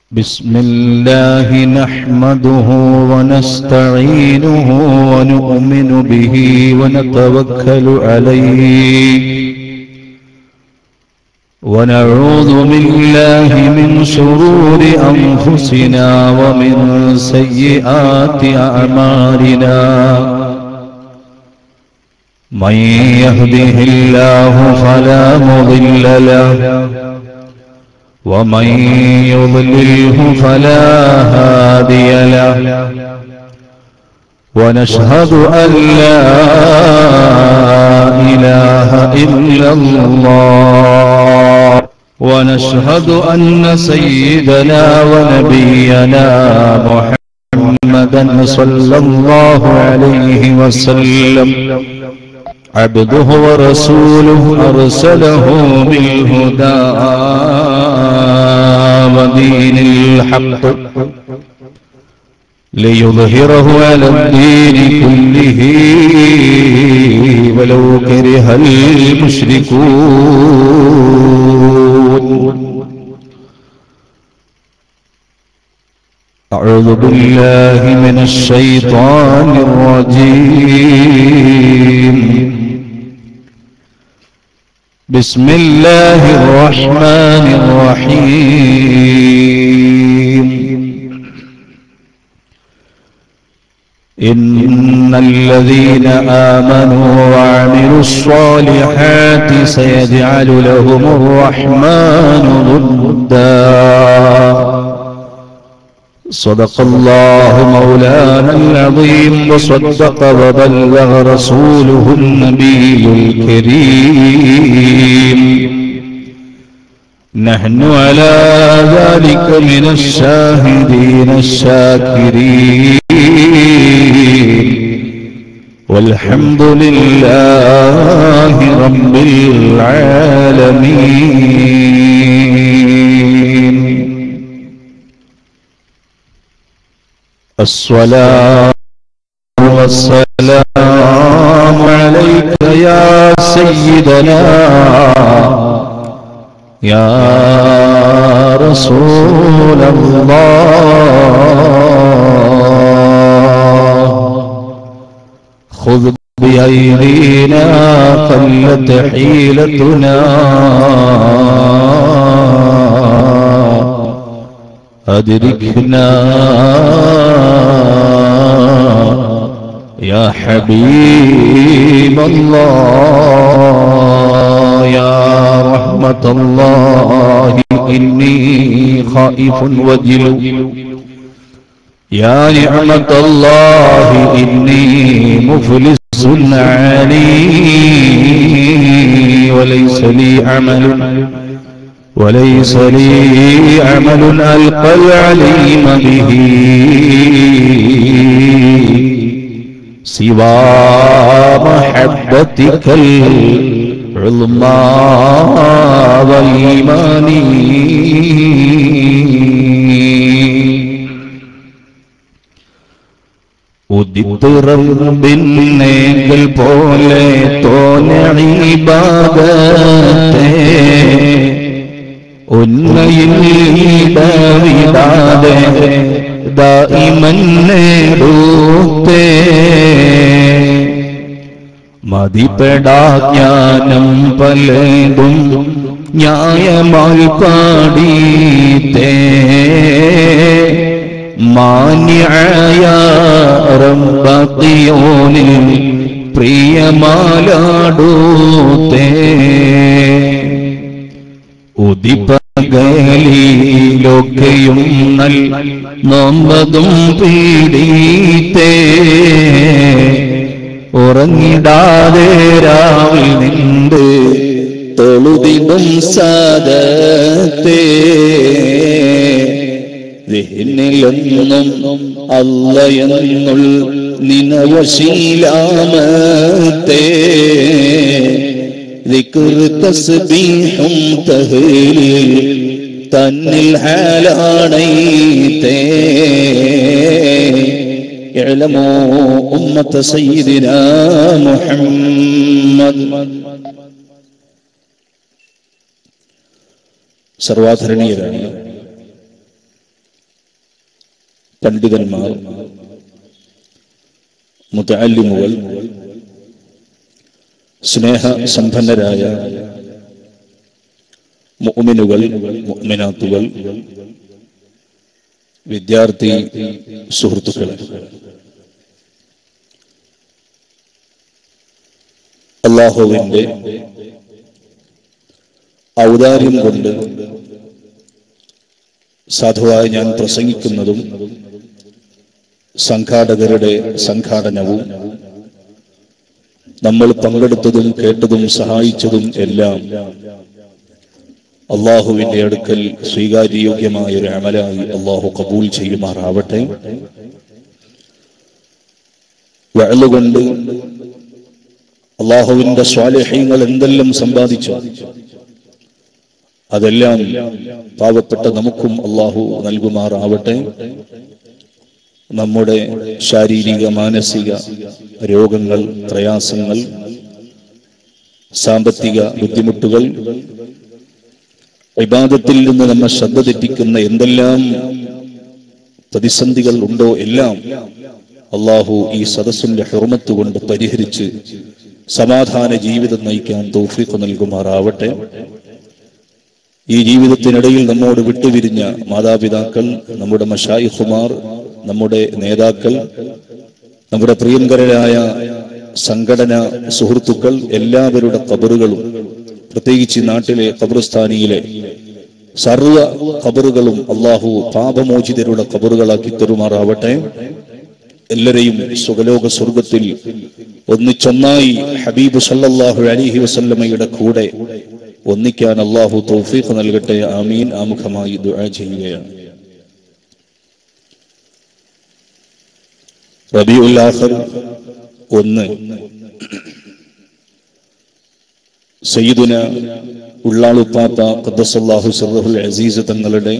بسم الله نحمده ونستعينه ونؤمن به ونتوكل عليه ونعوذ بالله من شرور أنفسنا ومن سيئات أعمالنا من يهده الله فلا مضل له ومن يضلله فلا هادي له ونشهد أن لا إله إلا الله ونشهد أن سيدنا ونبينا محمدا صلى الله عليه وسلم عبده ورسوله أرسله بالهدى ودين الحق ليظهره على الدين كله ولو كره المشركون. أعوذ بالله من الشيطان الرجيم. بسم الله الرحمن الرحيم. إن الذين آمنوا وعملوا الصالحات سيجعل لهم الرحمن ودا. صدق الله مولانا العظيم وصدق وبلغ رسوله النبي الكريم. نحن على ذلك من الشاهدين الشاكرين والحمد لله رب العالمين. الصلاة والسلام عليك يا سيدنا يا رسول الله. خذ بأيدينا قلت حيلتنا أدركنا يا حبيب الله يا رحمة الله إني خائف وجل يا نعمة الله إني مفلس علي وليس لي عمل ألقى العليم به سوى محبتك العظمى والإيمان. ഉദിത്ത് റബ്ബിന്നേങ്കൽ പോലെ തോന്നി ഇബാദത്തെ ഉന്നയിൽ ഇടവിടാതെ ദായിമൻ നേടൂത്തേ. മതിപ്പെടാ ജ്ഞാനം പലതും ന്യായമായി പാടീത്തേ. മാന്യയായ റബ്ബിയോനിൽ പ്രിയമാലാടൂത്തേ. ഉദിപ്പകലിലൊക്കെയും നൽ നോമ്പതും പീഡിത്തേ. ഉറങ്ങിടാതെ രാവിൽ നിണ്ട് തൊഴുതിടും സാദത്തെ. ദിഹ്നിലൊന്നും അല്ലാഹയെന്നുൾ നിനവശീലാമത്തെ. ദിക്ർ തസ്ബീഹും തഹ്ലീൽ തന്നിൽ ഹാലാണൈതേ. ഇഅ്ലമൂ ഉമ്മത സയ്യിദിനാ മുഹമ്മദ്. സർവാധരണീയരാണ് പണ്ഡിതന്മാർ, മുതഅല്ലിമുകൾ, സ്നേഹസമ്പന്നരായ മുഅ്മിനുകൾ, മുഅ്മിനാത്തുകൾ, വിദ്യാർത്ഥി സുഹൃത്തുക്കളെ, അല്ലാഹുവിന്റെ ഔദാര്യം കൊണ്ട് സാധുവായി ഞാൻ പ്രസംഗിക്കുന്നതും സംഘാടകരുടെ സംഘാടനവും നമ്മൾ പങ്കെടുത്തതും കേട്ടതും സഹായിച്ചതും എല്ലാം അള്ളാഹുവിന്റെ അടുക്കൽ സ്വീകാര്യോഗ്യമായ ഒരു അമലായി അള്ളാഹു കബൂൽ ചെയ്യുമാറാവട്ടെ. വഅലുകൊണ്ട് അള്ളാഹുവിന്റെ സ്വാലിഹീങ്ങൾ എന്തെല്ലാം സമ്പാദിച്ചു അതെല്ലാം പാവപ്പെട്ട നമുക്കും അള്ളാഹു നൽകുമാറാവട്ടെ. നമ്മുടെ ശാരീരിക മാനസിക രോഗങ്ങൾ, പ്രയാസങ്ങൾ, സാമ്പത്തിക ബുദ്ധിമുട്ടുകൾ, ഇബാദത്തിൽ നിന്ന് നമ്മെ ശ്രദ്ധ തെറ്റിക്കുന്ന എന്തെല്ലാം പ്രതിസന്ധികൾ ഉണ്ടോ എല്ലാം അള്ളാഹു ഈ സദസ്സിന്റെ ഹുർമത്ത് കൊണ്ട് പരിഹരിച്ച് സമാധാന ജീവിതം നയിക്കാൻ തൗഫീഖ് നൽകുമാറാവട്ടെ. ഈ ജീവിതത്തിനിടയിൽ നമ്മോട് വിട്ടുപിരിഞ്ഞ മാതാപിതാക്കൾ, നമ്മുടെ മശായിഖുമാർ, നമ്മുടെ നേതാക്കൾ, നമ്മുടെ പ്രിയങ്കരായ സംഘടന സുഹൃത്തുക്കൾ എല്ലാവരുടെ ഖബറുകളും, പ്രത്യേകിച്ച് നാട്ടിലെ ഖബർസ്ഥാനിയിലെ സർവ്വ ഖബറുകളും അള്ളാഹു പാപമോചിതരുടെ ഖബറുകളാക്കി തരുമാറാവട്ടെ. എല്ലാരെയും സുഖലോക സ്വർഗത്തിൽ ഒന്നിച്ചൊന്നായി ഹബീബ് സല്ലല്ലാഹു അലൈഹി വസല്ലമയുടെ കൂടെ ഒന്നിക്കാൻ അള്ളാഹു തൗഫീഖ് നൽകട്ടെ. ആമീൻ. ആമുഖമായി ദുആ ചെയ്യുകയാണ്. റബീഉൽ ആഖിർ 1 സയ്യിദുന ഉള്ളാളുപ്പാപ്പ ഖദ്ദസല്ലാഹു സിർറഹുൽ അസീസ് തങ്ങളുടെ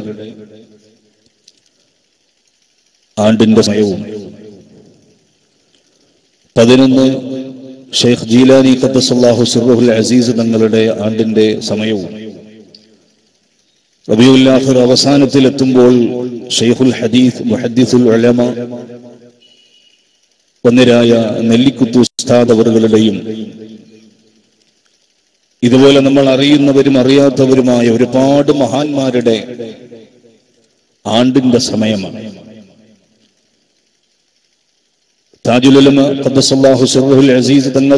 ആണ്ടിന്റെ സമയവും 11 ഷെയ്ഖ് ജീലാനി ഖദ്ദസല്ലാഹു സിർറഹുൽ അസീസ് തങ്ങളുടെ ആണ്ടിന്റെ സമയവും റബീഉൽ ആഖിർ അവസാനത്തിലെത്തുമ്പോൾ ഷെയ്ഖുൽ ഹദീസ് മുഹദ്ദിസുൽ ഉലമ ഒന്നരായ നെല്ലിക്കുത്ത് ഉസ്താദ് അവറുകളുടെയും ഇതുപോലെ നമ്മൾ അറിയുന്നവരും അറിയാത്തവരുമായ ഒരുപാട് മഹാന്മാരുടെ ആണ്ടിന്റെ സമയമാണ്. താജുൽ ഉലമ ഖദ്ദസല്ലാഹു സിർറഹുൽ അസീസ് തങ്ങൾ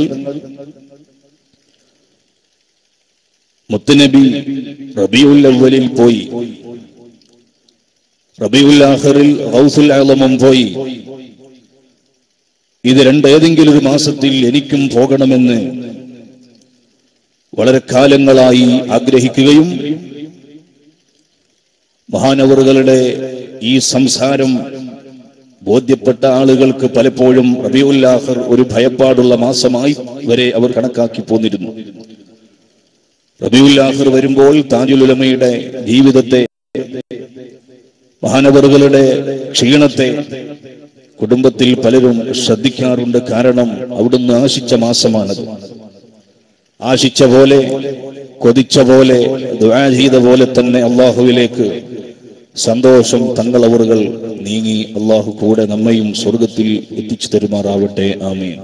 മുത്തുനബി റബീഉൽ അവ്വലിൽ പോയി, റബീഉൽ ആഖിറിൽ ഗൗസുൽ അഅ്ലമും പോയി. ഇത് ഏതെങ്കിലും ഒരു മാസത്തിൽ എനിക്കും പോകണമെന്ന് വളരെ കാലങ്ങളായി ആഗ്രഹിക്കുകയും മഹാനവറുകളുടെ ഈ സംസാരം ബോധ്യപ്പെട്ട ആളുകൾക്ക് പലപ്പോഴും റബീഉൽ ആഖിർ ഒരു ഭയപ്പാടുള്ള മാസമായി വരെ അവർ കണക്കാക്കി പോന്നിരുന്നു. റബീഉൽ ആഖിർ വരുമ്പോൾ താജുൽ ഉലമയുടെ ജീവിതത്തെ, മഹാനവറുകളുടെ ക്ഷീണത്തെ കുടുംബത്തിൽ പലരും ശ്രദ്ധിക്കാറുണ്ട്. കാരണം അവിടുന്ന് ആശിച്ച മാസമാണത്. ആശിച്ച പോലെ, കൊതിച്ച പോലെ, ദുആ ചെയ്ത പോലെ തന്നെ അള്ളാഹുവിലേക്ക് സന്തോഷം തങ്ങളവറുകൾ നീങ്ങി. അള്ളാഹു കൂടെ നമ്മയും സ്വർഗത്തിൽ എത്തിച്ചു തരുമാറാവട്ടെ. ആമീൻ.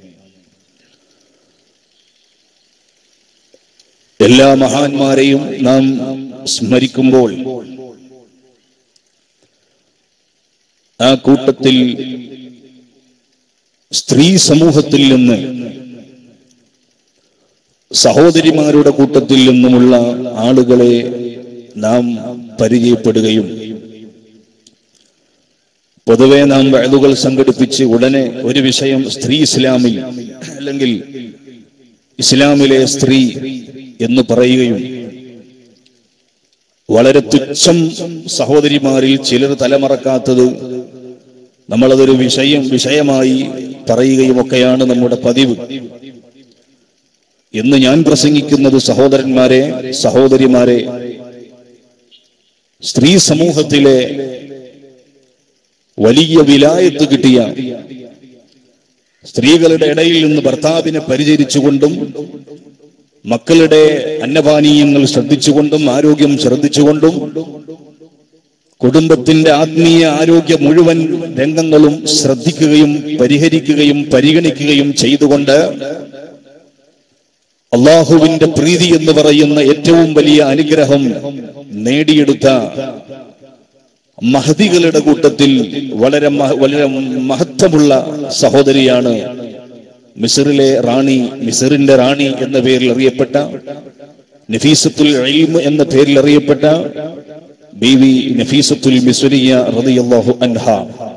എല്ലാ മഹാന്മാരെയും നാം സ്മരിക്കുമ്പോൾ ആ കൂട്ടത്തിൽ സ്ത്രീ സമൂഹത്തിൽ നിന്ന്, സഹോദരിമാരുടെ കൂട്ടത്തിൽ നിന്നുമുള്ള ആളുകളെ നാം പരിചയപ്പെടുകയും പൊതുവെ നാം വഅദുകൾ സംഘടിപ്പിച്ച് ഉടനെ ഒരു വിഷയം സ്ത്രീ ഇസ്ലാമിൽ അല്ലെങ്കിൽ ഇസ്ലാമിലെ സ്ത്രീ എന്ന് പറയുകയും വളരെ തുച്ഛം സഹോദരിമാരിൽ ചിലർ തലമറക്കാത്തത് നമ്മളതൊരു വിഷയമായി പറയുകയും ഒക്കെയാണ് നമ്മുടെ പതിവ്. എന്ന് ഞാൻ പ്രസംഗിക്കുന്നത് സഹോദരന്മാരെ, സഹോദരിമാരെ, സ്ത്രീ സമൂഹത്തിലെ വലിയ വിലായത്ത് കിട്ടിയ, സ്ത്രീകളുടെ ഇടയിൽ നിന്ന് ഭർത്താവിനെ പരിചരിച്ചുകൊണ്ടും മക്കളുടെ അന്നപാനീയങ്ങൾ ശ്രദ്ധിച്ചുകൊണ്ടും ആരോഗ്യം ശ്രദ്ധിച്ചുകൊണ്ടും കുടുംബത്തിന്റെ ആത്മീയ ആരോഗ്യ മുഴുവൻ രംഗങ്ങളും ശ്രദ്ധിക്കുകയും പരിഹരിക്കുകയും പരിഗണിക്കുകയും ചെയ്തുകൊണ്ട് അള്ളാഹുവിന്റെ പ്രീതി എന്ന് പറയുന്ന ഏറ്റവും വലിയ അനുഗ്രഹം നേടിയെടുത്ത മഹദികളുടെ കൂട്ടത്തിൽ വളരെ മഹത്വമുള്ള സഹോദരിയാണ് മിസ്റിന്റെ റാണി എന്ന പേരിൽ അറിയപ്പെട്ട, നഫീസത്തുൽ ഇൽമ് എന്ന പേരിൽ അറിയപ്പെട്ട ബീവി നഫീസത്തുൽ മിസ്രിയ റളിയല്ലാഹു അൻഹാ.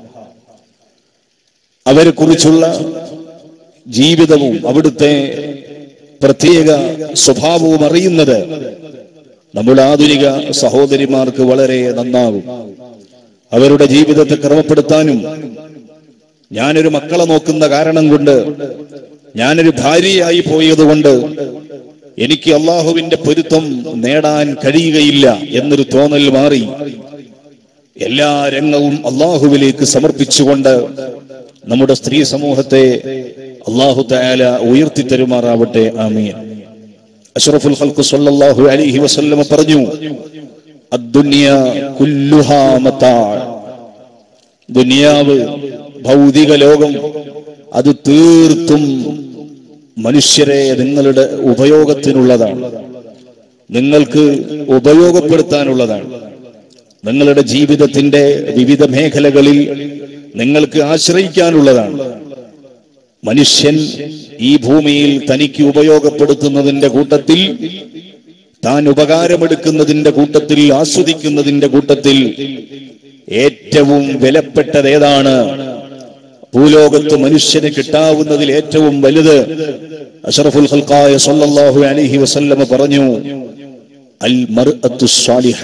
അവരെ കുറിച്ചുള്ള ജീവിതവും അവിടുത്തെ പ്രത്യേക സ്വഭാവവും അറിയുന്നത് നമ്മുടെ ആധുനിക സഹോദരിമാർക്ക് വളരെ നന്നാകും. അവരുടെ ജീവിതത്തെ ക്രമപ്പെടുത്താനും, ഞാനൊരു മക്കളെ നോക്കുന്ന കാരണം കൊണ്ട്, ഞാനൊരു ഭാര്യയായി പോയതുകൊണ്ട് എനിക്ക് അള്ളാഹുവിന്റെ പൊരുത്തം നേടാൻ കഴിയുകയില്ല എന്നൊരു തോന്നൽ മാറി എല്ലാ രംഗവും അള്ളാഹുവിലേക്ക് സമർപ്പിച്ചുകൊണ്ട് നമ്മുടെ സ്ത്രീ സമൂഹത്തെ അള്ളാഹു തആല ഉയർത്തി തരുമാറാവട്ടെ. ആമീൻ. അഷ്റഫുൽ ഖൽഖ് സ്വല്ലല്ലാഹു അലൈഹി വസല്ലം പറഞ്ഞു, അദ്ദുനിയ കുല്ലുഹാ മതാ. ദുനിയാവ്, ഭൗതിക ലോകം, അത് തീർത്തും മനുഷ്യരെ നിങ്ങളുടെ ഉപയോഗത്തിനുള്ളതാണ്, നിങ്ങൾക്ക് ഉപയോഗപ്പെടുത്താനുള്ളതാണ്. നിങ്ങളുടെ ജീവിതത്തിന്റെ വിവിധ മേഖലകളിൽ നിങ്ങൾക്ക് ആശ്രയിക്കാനുള്ളതാണ്. മനുഷ്യൻ ഈ ഭൂമിയിൽ തനിക്ക് ഉപയോഗപ്പെടുത്തുന്നതിന്റെ കൂട്ടത്തിൽ, താൻ ഉപകാരമെടുക്കുന്നതിന്റെ കൂട്ടത്തിൽ, ആസ്വദിക്കുന്നതിന്റെ കൂട്ടത്തിൽ ഏറ്റവും വിലപ്പെട്ടത് ഏതാണ്? ഭൂലോകത്ത് മനുഷ്യന് കിട്ടാവുന്നതിൽ ഏറ്റവും വലുത് അഷ്റഫുൽ ഖൽഖായ സ്വല്ലല്ലാഹു അലൈഹി വസല്ലം പറഞ്ഞു, അൽ മർഅത്തു സ്വാലിഹ.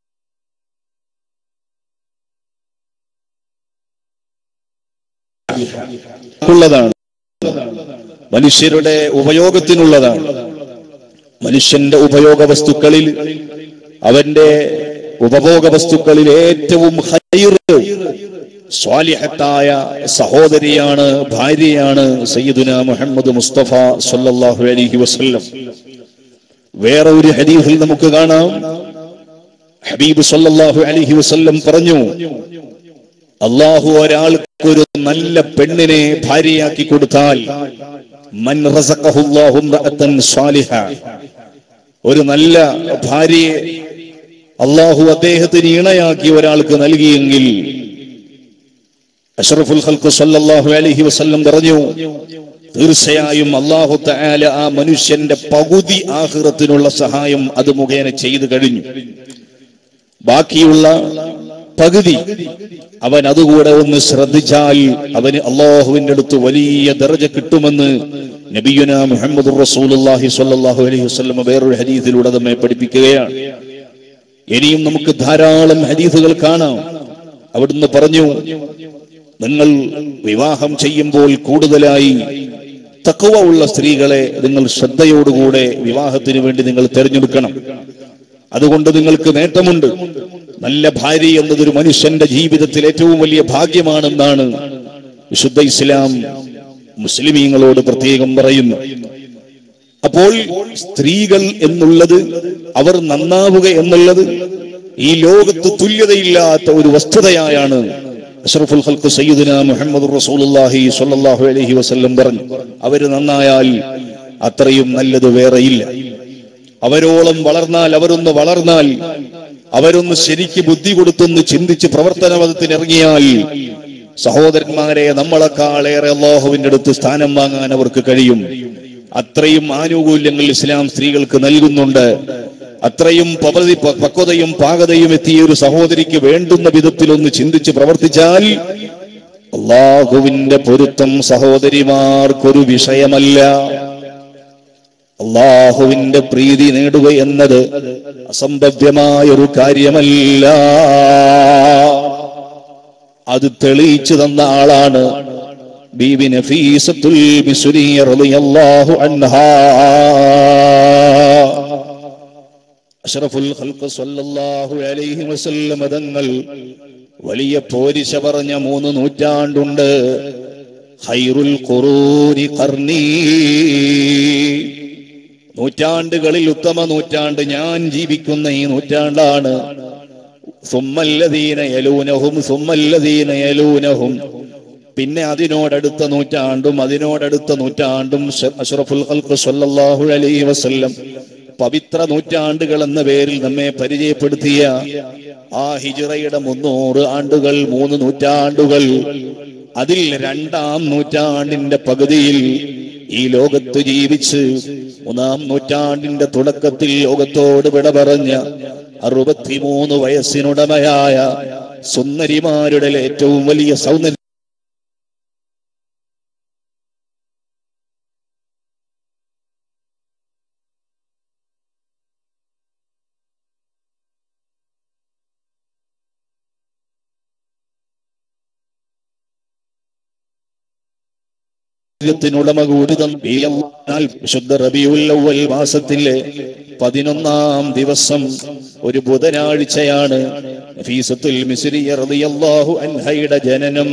ഉള്ളതാണ്, മനുഷ്യരുടെ ഉപയോഗത്തിനുള്ളതാണ്. മനുഷ്യന്റെ ഉപയോഗ വസ്തുക്കളിൽ, അവന്റെ ഉപഭോഗ വസ്തുക്കളിൽ ഏറ്റവും ഖൈറ് സ്വാലിഹത്തായ സഹോദരിയാണ്, ഭാര്യയാണ് സയ്യിദുന മുഹമ്മദ് മുസ്തഫ സ്വല്ലല്ലാഹു അലൈഹി വസല്ലം. വേറെ ഒരു ഹദീസിൽ നമുക്ക് കാണാം, ഹബീബ് സ്വല്ലല്ലാഹു അലൈഹി വസല്ലം പറഞ്ഞു, അല്ലാഹു ഒരാൾക്ക് ഒരു നല്ല പെണ്ണിനെ ഭാര്യയാക്കി കൊടുത്താൽ, മൻ റസഖഹുല്ലാഹു റഅതൻ സ്വാലിഹ, ഒരു നല്ല ഭാര്യയെ അല്ലാഹു അദ്ദേഹത്തിന് ഇണയാക്കി ഒരാൾക്ക് നൽകിയെങ്കിൽ, അഷ്റഫുൽ ഖൽഖ് സ്വല്ലല്ലാഹു അലൈഹി വസല്ലം പറഞ്ഞു, തീർച്ചയായും അല്ലാഹു തആല ആ മനുഷ്യന്റെ പകുതി ആഖിറത്തിനുള്ള സഹായം അത് മുഖേന ചെയ്തു കഴിഞ്ഞു. ബാക്കിയുള്ള പകുതി അവൻ അതുകൂടെ ഒന്ന് ശ്രദ്ധിച്ചാൽ അവന് അല്ലാഹുവിന്റെ അടുത്ത് വലിയ ദർജ കിട്ടുമെന്ന് നബിയുന മുഹമ്മദുർ റസൂലുള്ളാഹി സ്വല്ലല്ലാഹു അലൈഹി വസല്ലം വേറൊരു ഹദീസിലൂടെ നമ്മെ പഠിപ്പിക്കുകയാണ്. ഇനിയും നമുക്ക് ധാരാളം ഹദീസുകൾ കാണാം. അവിടുന്ന് പറഞ്ഞു, നിങ്ങൾ വിവാഹം ചെയ്യുമ്പോൾ കൂടുതലായി തഖ്വ ഉള്ള സ്ത്രീകളെ നിങ്ങൾ ശ്രദ്ധയോടുകൂടെ വിവാഹത്തിന് വേണ്ടി നിങ്ങൾ തിരഞ്ഞെടുക്കണം. അതുകൊണ്ട് നിങ്ങൾക്ക് നേട്ടമുണ്ട്. നല്ല ഭാര്യ എന്നതൊരു മനുഷ്യന്റെ ജീവിതത്തിൽ ഏറ്റവും വലിയ ഭാഗ്യമാണെന്നാണ് വിശുദ്ധ ഇസ്ലാം മുസ്ലിമീങ്ങളോട് പ്രത്യേകം പറയുന്നു. അപ്പോൾ സ്ത്രീകൾ എന്നുള്ളത്, അവർ നന്നാവുക എന്നുള്ളത് ഈ ലോകത്ത് തുല്യതയില്ലാത്ത ഒരു വസ്തുതയായാണ് അഷ്റഫുൽ ഖൽഖ് സയ്യിദുന മുഹമ്മദുർ റസൂലുള്ളാഹി സ്വല്ലല്ലാഹു അലൈഹി വസല്ലം പറഞ്ഞു. അവര് നന്നായാൽ അത്രയും നല്ലത് വേറെയില്ല. അവരോളം വളർന്നാൽ, അവരൊന്ന് വളർന്നാൽ, അവരൊന്ന് ശരിക്ക് ബുദ്ധി കൊടുത്തൊന്ന് ചിന്തിച്ച് പ്രവർത്തനപഥത്തിന് ഇറങ്ങിയാൽ, സഹോദരന്മാരെ, നമ്മളെക്കാളേറെ അല്ലാഹുവിന്റെ അടുത്ത് സ്ഥാനം വാങ്ങാൻ അവർക്ക് കഴിയും. അത്രയും ആനുകൂല്യങ്ങൾ ഇസ്ലാം സ്ത്രീകൾക്ക് നൽകുന്നുണ്ട്. അത്രയും പക്വതയും പാകതയും എത്തിയ ഒരു സഹോദരിക്ക് വേണ്ടുന്ന വിധത്തിൽ ഒന്ന് ചിന്തിച്ച് പ്രവർത്തിച്ചാൽ അല്ലാഹുവിന്റെ പൊരുത്തം സഹോദരിമാർക്കൊരു വിഷയമല്ല. അല്ലാഹുവിന്റെ പ്രീതി നേടുക എന്നത് അസംഭവ്യമായൊരു കാര്യമല്ല. അത് തെളിയിച്ചു തന്ന ആളാണ് ബീബി നഫീസത്തുൽ മിസ്രിയ റളിയല്ലാഹു അൻഹാ. അഷ്റഫുൽ ഖൽഖ് സ്വല്ലല്ലാഹു അലൈഹി വസല്ലം തങ്ങൾ വലിയ പോരിശ പറഞ്ഞ 3 നൂറ്റാണ്ടുണ്ട്. ഖൈറുൽ ഖുറൂനി ഖർനി, നൂറ്റാണ്ടുകളിൽ ഉത്തമ നൂറ്റാണ്ട് ഞാൻ ജീവിക്കുന്ന ഈ നൂറ്റാണ്ടാണ്. സുമ്മല്ലദീന യലൂനഹും സുമ്മല്ലദീന യലൂനഹും, പിന്നെ അതിനോടടുത്ത നൂറ്റാണ്ടും അഷ്റഫുൽ ഖൽഖ് സ്വല്ലല്ലാഹു അലൈഹി വസല്ലം പവിത്ര നൂറ്റാണ്ടുകൾ എന്ന പേരിൽ നമ്മെ പരിചയപ്പെടുത്തിയ ആ ഹിജ്റയുടെ 300 ആണ്ടുകൾ, 3 നൂറ്റാണ്ടുകൾ, അതിൽ 2-ാം നൂറ്റാണ്ടിന്റെ പകുതിയിൽ ഈ ലോകത്ത് ജീവിച്ച് 3-ാം നൂറ്റാണ്ടിന്റെ തുടക്കത്തിൽ ലോകത്തോട് വിട പറഞ്ഞ 63 വയസ്സിനുടമയായ സുന്ദരിമാരുടെ ഏറ്റവും വലിയ സൗന്ദര്യം ുടമ കൂടി വിശുദ്ധ റബീഉൽ അവ്വൽ മാസത്തിലെ 11-ാം ദിവസം ഒരു ബുധനാഴ്ചയാണ് നഫീസത്തുൽ മിസ്രിയ റളിയല്ലാഹു അൻഹയുടെ ജനനം.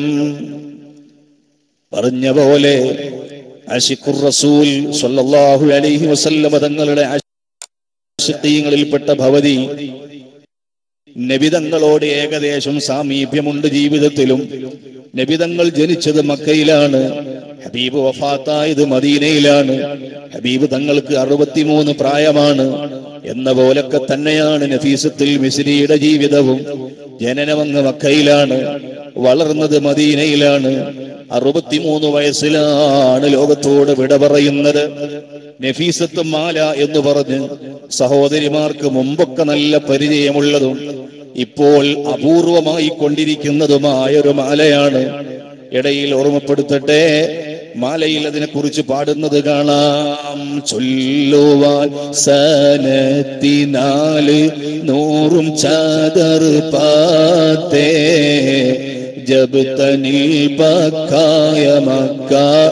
പറഞ്ഞ പോലെ ആശിഖുർ റസൂൽ സ്വല്ലല്ലാഹു അലൈഹി വസല്ലം തങ്ങളുടെ ആശിഖീങ്ങളിൽപ്പെട്ട ഭവതി, നബിതങ്ങളോട് ഏകദേശം സാമീപ്യമുണ്ട് ജീവിതത്തിലും. നബിതങ്ങൾ ജനിച്ചത് മക്കയിലാണ്, ഹബീബ് വഫാത്തായത് മദീനയിലാണ്. ഹബീബ് തങ്ങൾക്ക് 63 പ്രായമാണ്. എന്ന പോലൊക്കെ തന്നെയാണ് നഫീസത്തുൽ മിസ്രിയുടെ ജീവിതവും. ജനനമങ്ങ് മക്കയിലാണ്, വളർന്നത് മദീനയിലാണ്. 63 വയസ്സിലാണ് ലോകത്തോട് വിട പറയുന്നത്. നഫീസത്ത് മാല എന്ന് പറഞ്ഞ് സഹോദരിമാർക്ക് മുമ്പൊക്കെ നല്ല പരിചയമുള്ളതും ഇപ്പോൾ അപൂർവമായി കൊണ്ടിരിക്കുന്നതുമായൊരു മാലയാണ്. ഇടയിൽ ഓർമ്മപ്പെടുത്തട്ടെ, മാലയിൽ അതിനെ കുറിച്ച് പാടുന്നത് കാണാം. ചൊല്ലുവാൻ സനത്തിനാല് 100 ചാദർ പാത്തേ, ജബ് തനിൽ ബക്കായ മക്ക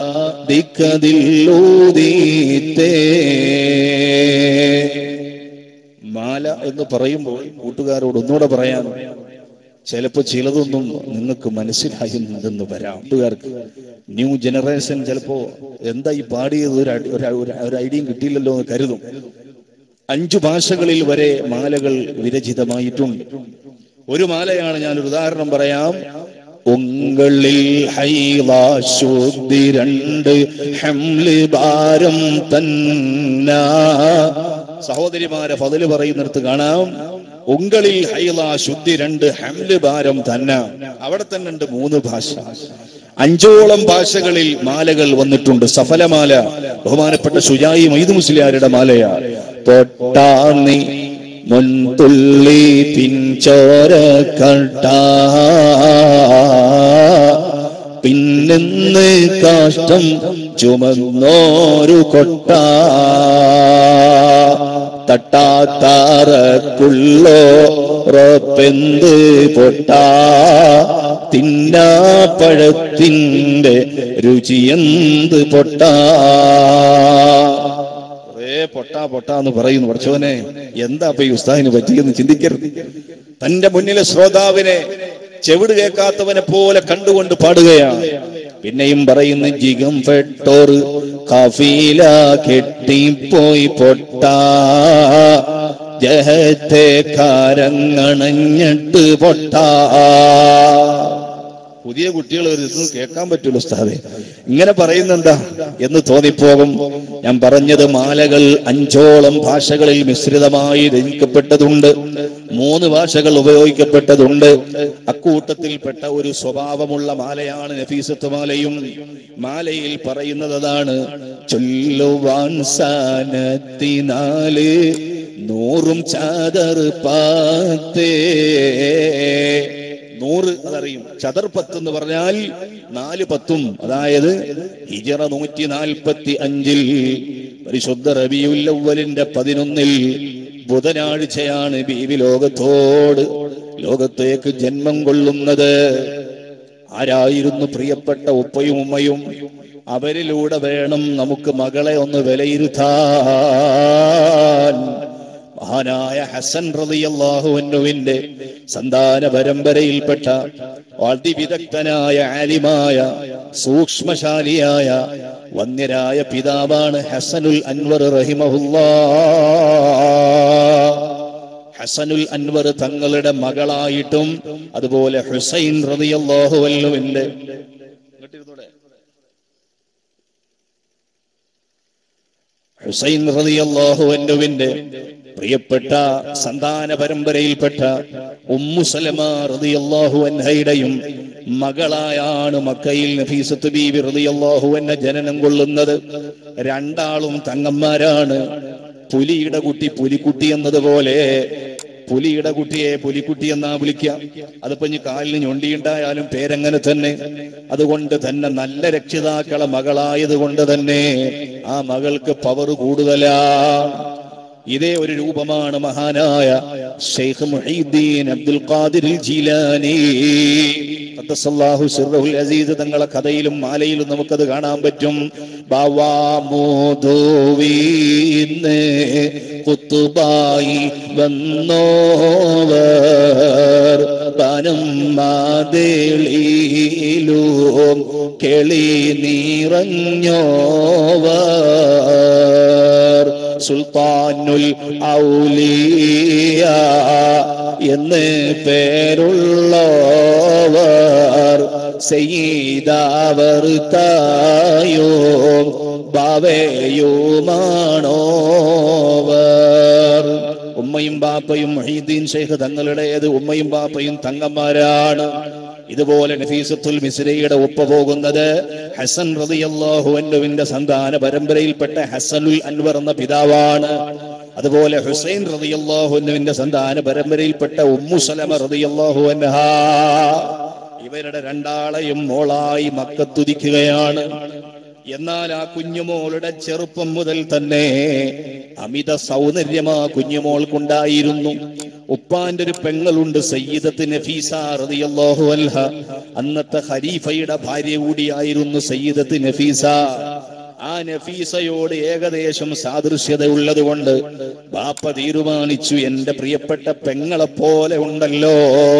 ദിക്കദില്ലൂദീത്തേ. മാല എന്ന് പറയുമ്പോൾ കൂട്ടുകാരോട് ഒന്നുകൂടെ പറയാൻ, ചിലപ്പോൾ ചിലതൊന്നും നിങ്ങൾക്ക് മനസ്സിലായെന്ന് വരാം. കൂട്ടുകാർക്ക് ന്യൂ ജനറേഷൻ ചിലപ്പോ എന്താ ഈ പാടിയത് ഒരു ഐഡിയയും കിട്ടിയില്ലല്ലോ എന്ന് കരുതും. 5 ഭാഷകളിൽ വരെ മാലകൾ വിരചിതമായിട്ടുണ്ട്. ഒരു മാലയാണ്, ഞാനൊരു ഉദാഹരണം പറയാം. ഉങ്ങളിൽ ഹൈളാ ശുദ്ധി 2 ഹംല് ഭാരം തന്നാ. സഹോദരിമാരെ ഫضല് പറയുന്നിടത്ത് കാണാം, ഉങ്ങളിൽ ഹൈളാ ശുദ്ധി 2 ഹംല് ഭാരം തന്ന. അവിടെ തന്നെ ഉണ്ട് 3 ഭാഷ. 5ഓളം ഭാഷകളിൽ മാലകൾ വന്നിട്ടുണ്ട്. സഫലമാല ബഹുമാനപ്പെട്ട ശുജായി മൈദ് മുസ്ലിയാരുടെ മാലയാ. തൊട്ടാന്നി മുൻതുള്ളി പിൻചോര കട്ട, പിന്നെന്ന് കാഷ്ടം ചുമന്നോരു കൊട്ട, തട്ടാത്താറക്കുള്ളോറപ്പെന്ത് പൊട്ട, തിന്നാപ്പഴത്തിന്റെ രുചിയെന്ത് പൊട്ട. പൊട്ടാ എന്ന് പറയുന്നു. പഠിച്ചവനെ, എന്താ ഈ ഉസ്താദിന് പറ്റിയെന്ന് ചിന്തിക്കരുത്. തന്റെ മുന്നിലെ ശ്രോതാവിനെ ചെവിട് കേൾക്കാത്തവനെ പോലെ കണ്ടുകൊണ്ട് പാടുകയാണ്. പിന്നെയും പറയുന്നു, ജിഗം പെട്ടോറ് കഫീല കെട്ടിപ്പോയി പൊട്ട, ജഹത്തെ കാരങ്ങണഞ്ഞിട്ട് പൊട്ട. പുതിയ കുട്ടികൾ കേൾക്കാൻ പറ്റൂല ഉസ്താദേ, ഇങ്ങനെ പറയുന്നെന്താ എന്ന് തോന്നിപ്പോകും. ഞാൻ പറഞ്ഞത് മാലകൾ 5ഓളം ഭാഷകളിൽ മിശ്രിതമായി രചിക്കപ്പെട്ടതുണ്ട്. 3 ഭാഷകൾ ഉപയോഗിക്കപ്പെട്ടതുണ്ട്. അക്കൂട്ടത്തിൽപ്പെട്ട ഒരു സ്വഭാവമുള്ള മാലയാണ് നഫീസത്ത് മാലയും. മാലയിൽ പറയുന്നത് അതാണ്, ചൊല്ലുവാൻ സനത്തിനാല് 100 ചാദർ പാത്തേ. 100 അതറിയും. ചദർ 10 എന്ന് പറഞ്ഞാൽ 4 10, അതായത് ഹിജ്റ 145 പരിശുദ്ധ റബീഉൽ അവ്വലിന്റെ 11 ബുധനാഴ്ചയാണ് ബീവി ലോകത്തേക്ക് ജന്മം കൊള്ളുന്നത്. ആരായിരുന്നു പ്രിയപ്പെട്ട ഉപ്പയും ഉമ്മയും? അവരിലൂടെ വേണം നമുക്ക് മകളെ ഒന്ന് വിലയിരുത്താൻ. മഹാനായ ഹസൻ റളിയല്ലാഹു അൻഹുവിന്റെ സന്താന പരമ്പരയിൽപ്പെട്ട അതിവിദഗ്ധനായ ആലിമായ സൂക്ഷ്മശാലിയായ വന്യരായ പിതാവാണ് ഹസനുൽ അൻവർ റഹിമഹുല്ലാഹ്. ഹസനുൽ അൻവർ തങ്ങളുടെ മകളായിട്ടും അതുപോലെ ഹുസൈൻ റളിയല്ലാഹു അൻഹുവിന്റെ ഹുസൈൻ റളിയല്ലാഹു അൻഹുവിന്റെ പ്രിയപ്പെട്ട സന്താന പരമ്പരയിൽപ്പെട്ട ഉമ്മു സലമ റളിയല്ലാഹു അൻഹയുടെയും മകളായാണ് മക്കയിൽ നഫീസത്ത് ബീവി റളിയല്ലാഹു അൻഹ ജനനം കൊള്ളുന്നത്. രണ്ടാളും തങ്ങന്മാരാണ്. പുലിയുടെ കുട്ടി പുലിക്കുട്ടി എന്നതുപോലെ പുലിയുടെ കുട്ടിയെ പുലിക്കുട്ടി എന്നാ വിളിക്കുക. അതിപ്പോ ഇനി കാലിന് ഞൊണ്ടിയുണ്ടായാലും പേരങ്ങനെ തന്നെ. അതുകൊണ്ട് തന്നെ നല്ല രക്ഷിതാക്കളെ മകളായത് കൊണ്ട് തന്നെ ആ മകൾക്ക് പവർ കൂടുതലാണ്. ഇതേ ഒരു രൂപമാണ് മഹാനായ ശൈഖ് മുഹീദ്ദീൻ അബ്ദുൽ ഖാദിർ ജീലാനി ഖദ്ദസല്ലാഹു സിർറഹുൽ അസീസ് തങ്ങളെ കഥയിലും മാലയിലും നമുക്കത് കാണാൻ പറ്റും. ബാവാമോദോവീന്ന് കുത്തുബായി വന്നോവർ പനമ്മാതേളിയിലും കെളി നിറഞ്ഞോവർ സുൽത്താനുൽ ഔലിയ എന്ന് പേരുള്ളവർ സയ്യിദാവർ തായോ ബാവയുമാണോവർ. ഉമ്മയും ബാപ്പയും മുഹീദ്ദീൻ ശൈഖ് തങ്ങളുടേത് ഉമ്മയും ബാപ്പയും തങ്ങന്മാരാണ്. ഇതുപോലെ നഫീസത്തുൽ മിസ്രിയുടെ ഒപ്പ പോകുന്നത് ഹസൻ റളിയല്ലാഹു അൻഹുവിന്റെ സന്താന പരമ്പരയിൽപ്പെട്ട ഹസനുൽ അൻവർ എന്ന പിതാവാണ്. അതുപോലെ ഹുസൈൻ റളിയല്ലാഹു അൻഹുവിന്റെ സന്താന പരമ്പരയിൽപ്പെട്ട ഉമ്മു സലമ റളിയല്ലാഹു അൻഹ. ഇവരുടെ രണ്ടാളെയും മോളായി മക്കത്തുദിക്കുകയാണ്. എന്നാൽ ആ കുഞ്ഞുമോളുടെ ചെറുപ്പം മുതൽ തന്നെ അമിത സൗന്ദര്യമാ കുഞ്ഞുമോൾക്കുണ്ടായിരുന്നു. ഉപ്പാന്റെ ഒരു പെങ്ങളുണ്ട് സയ്യിദത്ത് നഫീസ റളിയല്ലാഹു അൻഹ. അന്നത്തെ ഖലീഫയുടെ ഭാര്യ കൂടിയായിരുന്നു സയ്യിദത്ത് നഫീസ. ആ നഫീസയോട് ഏകദേശം സാദൃശ്യത ഉള്ളത് കൊണ്ട് ബാപ്പ തീരുമാനിച്ചു, എന്റെ പ്രിയപ്പെട്ട പെങ്ങളെ പോലെ ഉണ്ടല്ലോ,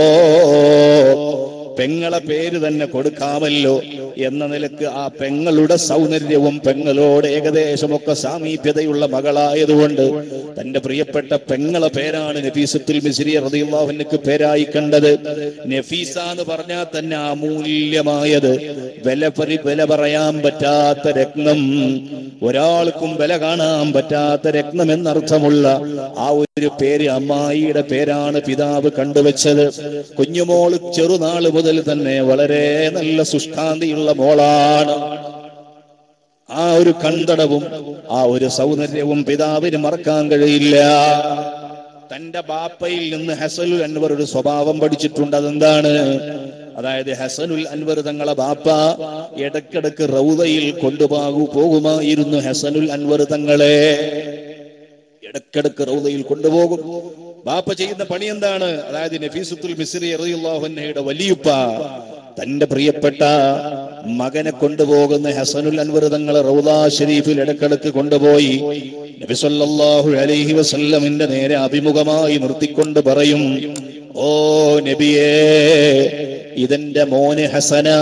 പെങ്ങളെ പേര് തന്നെ കൊടുക്കാമല്ലോ എന്ന നിലക്ക് ആ പെങ്ങളുടെ സൗന്ദര്യവും പെങ്ങളോട് ഏകദേശമൊക്കെ സാമീപ്യതയുള്ള മകളായതുകൊണ്ട് തന്റെ പ്രിയപ്പെട്ട പെങ്ങളെ പേരാണ് നഫീസത്തുൽ മിസ്രി റളിയല്ലാഹു അൻഹയ്ക്ക് പേരായി കണ്ടത്. നഫീസ എന്ന് പറഞ്ഞാൽ തന്നെ അമൂല്യമായത്, വില പറയാൻ പറ്റാത്ത രത്നം, ഒരാൾക്കും വില കാണാൻ പറ്റാത്ത രത്നം എന്നർത്ഥമുള്ള ആ ഒരു പേര് അമ്മായിയുടെ പേരാണ് പിതാവ് കണ്ടുവച്ചത്. കുഞ്ഞുമോള് ചെറുനാള് മുതൽ തന്നെ വളരെ നല്ല സുഷ്കാന്തിയുള്ള മോളാണ്. ആ ഒരു കണ്ടടവും ആ ഒരു സൗന്ദര്യവും പിതാവിന് മറക്കാൻ കഴിയില്ല. തന്റെ ബാപ്പയിൽ നിന്ന് ഹസനുൽ അൻവർ ഒരു സ്വഭാവം പഠിച്ചിട്ടുണ്ട്. അതെന്താണ്? അതായത് ഹസനുൽ അൻവർ തങ്ങളെ ബാപ്പ ഇടക്കിടക്ക് റൗദയിൽ പോകുമായിരുന്നു. ഹസനുൽ അൻവർ തങ്ങളെ ഇടക്കിടക്ക് റൗദയിൽ കൊണ്ടുപോകും. ബാപ്പ ചെയ്യുന്ന പണി എന്താണ്? അതായത് നഫീസത്തുൽ മിസ്രി റളിയല്ലാഹു അൻഹയുടെ വലിയുപ്പ തന്റെ പ്രിയപ്പെട്ട മകനെ കൊണ്ടുപോകുന്ന ഹസനുൽ അൻവർ തങ്ങളെ റൗദാ ഷരീഫിൽ ഇടക്കിടക്ക് കൊണ്ടുപോയി നബി സല്ലല്ലാഹു അലൈഹി വസല്ലമിന്റെ നേരെ അഭിമുഖമായി നിർത്തിക്കൊണ്ട് പറയും, ഓ നബിയേ, ഇതെന്റെ മോന് ഹസനാ,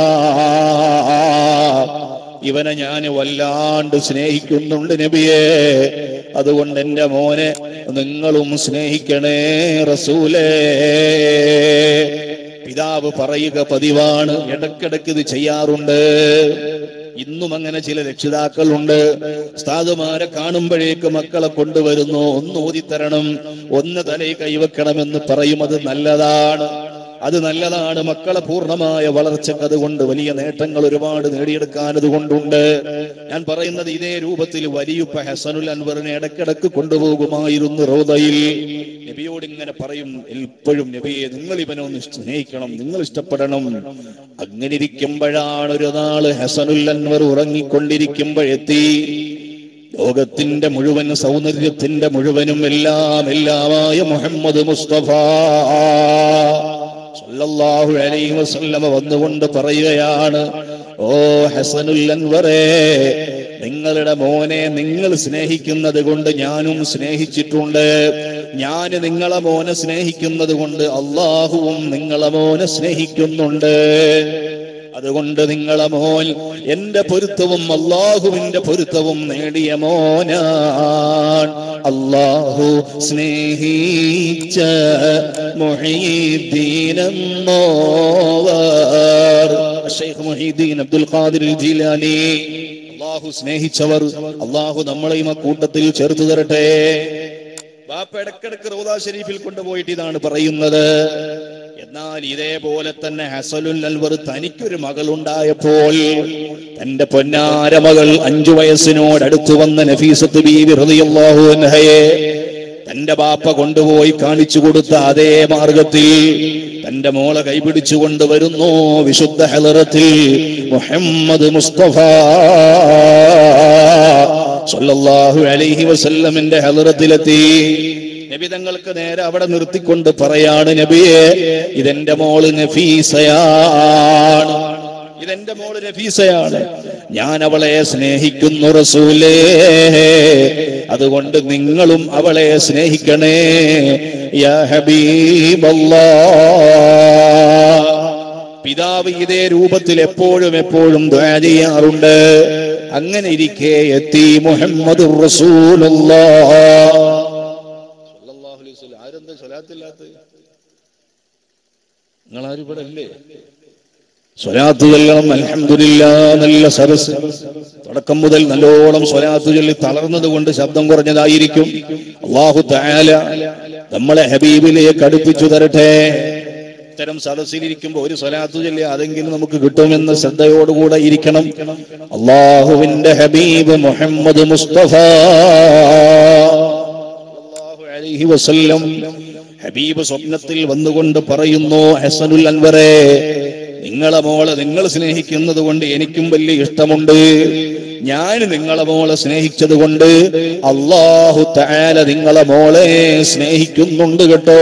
ഇവനെ ഞാൻ വല്ലാണ്ട് സ്നേഹിക്കുന്നുണ്ട് നബിയേ, അതുകൊണ്ട് എന്റെ മോനെ നിങ്ങളും സ്നേഹിക്കണേ റസൂലേ. പിതാവ് പറയുക പതിവാണ്, ഇടക്കിടക്ക് ഇത് ചെയ്യാറുണ്ട്. ഇന്നും അങ്ങനെ ചില രക്ഷിതാക്കളുണ്ട്. ഉസ്താദുമാരെ കാണുമ്പോഴേക്ക് മക്കളെ കൊണ്ടുവരുന്നു, ഒന്ന് ഓതിത്തരണം, ഒന്ന് തലയിൽ കൈവെക്കണമെന്ന് പറയും. അത് നല്ലതാണ്, അത് നല്ലതാണ്. മക്കളെ പൂർണ്ണമായ വളർച്ചക്ക് അതുകൊണ്ട് വലിയ നേട്ടങ്ങൾ ഒരുപാട് നേടിയെടുക്കാൻ അതുകൊണ്ടുണ്ട്. ഞാൻ പറയുന്നത് ഇതേ രൂപത്തിൽ വലിയുപ്പ ഹസനുൽ അൻവറിനെ ഇടക്കിടക്ക് കൊണ്ടുപോകുമായിരുന്നു റൗദയിൽ. നബിയോട് ഇങ്ങനെ പറയും, എപ്പോഴും നബിയെ, നിങ്ങൾ ഇവനൊന്ന് സ്നേഹിക്കണം, നിങ്ങൾ ഇഷ്ടപ്പെടണം. അങ്ങനെ ഇരിക്കുമ്പോഴാണ് ഒരു നാള് ഹസനുൽ അൻവർ ഉറങ്ങിക്കൊണ്ടിരിക്കുമ്പോഴെത്തി ലോകത്തിന്റെ മുഴുവൻ സൗന്ദര്യത്തിന്റെ മുഴുവനും എല്ലാമായ മുഹമ്മദ് മുസ്തഫ സല്ലല്ലാഹു അലൈഹി വസല്ലമ വന്നുകൊണ്ട് പറയുകയാണ്, ഓ ഹസനുൽ അൻവറേ, നിങ്ങളുടെ മോനെ നിങ്ങൾ സ്നേഹിക്കുന്നത് കൊണ്ട് ഞാനും സ്നേഹിച്ചിട്ടുണ്ട്. ഞാൻ നിങ്ങളെ മോനെ സ്നേഹിക്കുന്നത് കൊണ്ട് അള്ളാഹുവും നിങ്ങളെ മോനെ സ്നേഹിക്കുന്നുണ്ട്. അതുകൊണ്ട് നിങ്ങളെ മോൻ എന്റെ പൊരുത്തവും അള്ളാഹുവിന്റെ പൊരുത്തവും നേടിയ മോനാൻ. അള്ളാഹു സ്നേഹിച്ച മുഹീദ്ദീൻ എന്നോവർ ശൈഖ് മുഹീദ്ദീൻ അബ്ദുൽ ഖാദിർ ജീലാനി. അള്ളാഹു സ്നേഹിച്ചവർ, അള്ളാഹു നമ്മളെയും ആ കൂട്ടത്തിൽ ചേർത്ത് തരട്ടെ. ബാപ്പ ഇടക്കിടക്ക് റൗദ ഷരീഫിൽ കൊണ്ടുപോയിട്ട് ഇതാണ് പറയുന്നത്. എന്നാൽ ഇതേപോലെ തന്നെ ഹസനുൽ അൻവർ തനിക്കൊരു മകളുണ്ടായപ്പോൾ തന്റെ പൊന്നാര മകൾ 5 വയസ്സിനോടടുത്തു വന്ന നഫീസത്ത് ബീവി റളിയല്ലാഹു അൻഹയെ തന്റെ ബാപ്പ കൊണ്ടുപോയി കാണിച്ചു കൊടുത്ത അതേ മാർഗത്തിൽ തന്റെ മോളെ കൈപിടിച്ചു കൊണ്ടുവരുന്നു. വിശുദ്ധ ഹളറത്തിൽ മുഹമ്മദ് മുസ്തഫ സല്ലല്ലാഹു അലൈഹി വസല്ലമിന്റെ ഹളറത്തിലെത്തി. നബി തങ്ങൾക്ക് നേരെ അവിടെ നിർത്തിക്കൊണ്ട് പറയാണ്, നബിയെ ഇതെന്റെ മോള് നഫീസയാണ്, ഇതെന്റെ മോള് നഫീസയാണ്, ഞാൻ അവളെ സ്നേഹിക്കുന്നു റസൂലേ, അതുകൊണ്ട് നിങ്ങളും അവളെ സ്നേഹിക്കണേ യാ ഹബീബല്ലാഹ്. പിതാവ് ഇതേ രൂപത്തിൽ എപ്പോഴും ദുആ ചെയ്യാറുണ്ട്. അങ്ങനെ ഇരിക്കെ എത്തി മുഹമ്മദുർ റസൂലുള്ളാഹ് സ്വല്ലല്ലാഹു അലൈഹി വസല്ലം. ആരെന്താ സ്വലാത്തില്ലാത്ത? നിങ്ങളാരും ഇവിടെ അല്ലേ? സ്വലാത്ത് ചൊല്ലണം. അൽഹംദുലില്ലാഹ്, നല്ല സരസ്. തുടക്കം മുതൽ നല്ലോണം സ്വലാത്ത് ചൊല്ലി തളർന്നത് കൊണ്ട് ശബ്ദം കുറഞ്ഞതായിരിക്കും. അല്ലാഹു തആല നമ്മളെ ഹബീബിലേക്ക് അടുപ്പിച്ചു തരട്ടെ. ഇത്തരം സദസ്സിലിരിക്കുമ്പോൾ ഒരു സ്വലാത്ത് ചൊല്ലി അതെങ്കിലും നമുക്ക് കിട്ടുമെന്ന ശ്രദ്ധയോടുകൂടെ ഇരിക്കണം. അല്ലാഹുവിന്റെ ഹബീബ് മുഹമ്മദ് മുസ്തഫ സല്ലല്ലാഹു അലൈഹി വസല്ലം ഹബീബ് സ്വപ്നത്തിൽ വന്നുകൊണ്ട് പറയുന്നു, ഹസനുൽ അൻവറേ, നിങ്ങളെ മോളെ നിങ്ങൾ സ്നേഹിക്കുന്നത് കൊണ്ട് എനിക്കും വലിയ ഇഷ്ടമുണ്ട്. ഞാൻ നിങ്ങളെ മോളെ സ്നേഹിച്ചത് കൊണ്ട് അല്ലാഹു തആല നിങ്ങളെ മോളെ സ്നേഹിക്കുന്നുണ്ട് കേട്ടോ.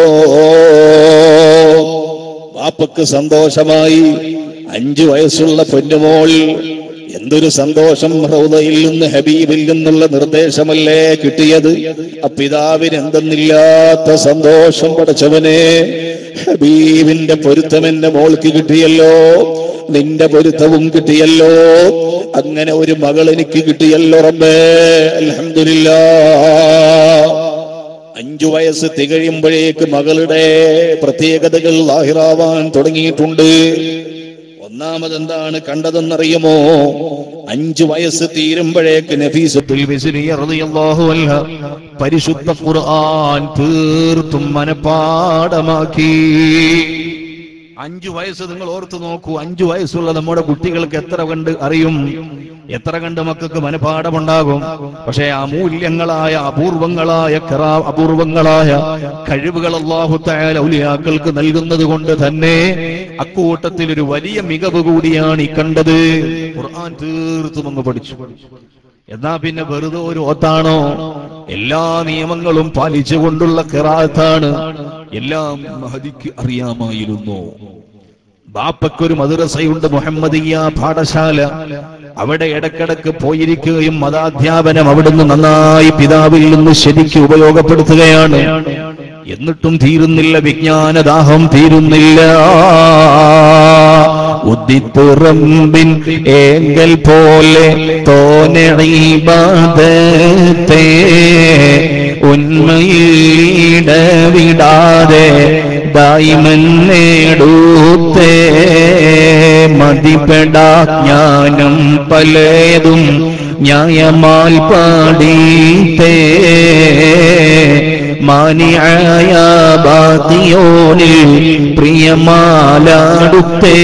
ബാപ്പക്ക് സന്തോഷമായി. 5 വയസ്സുള്ള പൊന്നുമോൾ, എന്തൊരു സന്തോഷം! റൗദയിൽ നിന്ന് ഹബീബിൽ നിന്നുള്ള നിർദ്ദേശമല്ലേ കിട്ടിയത്. പിതാവിന് എന്തെന്നില്ലാത്ത സന്തോഷം. പടച്ചവനെ, ഹബീബിന്റെ പൊരുത്തം എന്റെ മോൾക്ക് കിട്ടിയല്ലോ, നിന്റെ പൊരുത്തവും കിട്ടിയല്ലോ, അങ്ങനെ ഒരു മകൾ എനിക്ക് കിട്ടിയല്ലോ റബ്ബേ, അൽഹംദുലില്ലാഹ്. 5 വയസ്സ് തികയുമ്പോഴേക്ക് മകളുടെ പ്രത്യേകതകൾ ലാഹിറാവാൻ തുടങ്ങിയിട്ടുണ്ട്. ഒന്നാമതെന്താണ് കണ്ടതെന്നറിയുമോ? 5 വയസ്സ് തീരുമ്പോഴേക്ക് നഫീസത്തുൽ മിസ്രിയ റളിയല്ലാഹു അൻഹ പരിശുദ്ധ ഖുർആൻ തീർത്തും മനപാഠമാക്കി. 5 വയസ്സ് നിങ്ങൾ ഓർത്തു നോക്കൂ. 5 വയസ്സുള്ള നമ്മുടെ കുട്ടികൾക്ക് എത്ര കണ്ട് അറിയും, എത്ര കണ്ട് മക്കൾക്ക് മനപാഠമുണ്ടാകും. പക്ഷേ അമൂല്യങ്ങളായ അപൂർവങ്ങളായ കഴിവുകൾ അല്ലാഹു തആല ഔലിയാക്കൾക്ക് നൽകുന്നത് കൊണ്ട് തന്നെ അക്കൂട്ടത്തിൽ ഒരു വലിയ മികവ് കൂടിയാണ് ഈ കണ്ടത്. ഖുർആൻ തീർത്തും അങ്ങ് പഠിച്ചു. എന്നാ പിന്നെ വെറുതെ ഒരു ഓത്താണോ? എല്ലാ നിയമങ്ങളും പാലിച്ചുകൊണ്ടുള്ള ഖിറാഅത്താണ്. എല്ലാം മഹദിക്ക് അറിയാമായിരുന്നു. ബാപ്പക്കൊരു മദ്രസയുണ്ട്, മുഹമ്മദിയ പാഠശാല. അവിടെ ഇടക്കിടക്ക് പോയിരിക്കുകയും മതാധ്യാപനം അവിടുന്ന് നന്നായി പിതാവിൽ നിന്ന് ശരിക്ക് ഉപയോഗപ്പെടുത്തുകയാണ്. എന്നിട്ടും തീരുന്നില്ല, വിജ്ഞാനദാഹം തീരുന്നില്ല. ഉദ്ദിത്തുറമ്പിൻ ഏങ്കൽ പോലെ തോനെ ഇബാദത്തെ ഉന്മയിടവിടാതെ ദായിമൻ നേടൂത്തേ. മതിപ്പെടാ ജ്ഞാനം പലതും ന്യായമാൽ പാടീത്തേ. മാനിയായ ബാത്തിയോനിൽ പ്രിയമാലാടുത്തേ.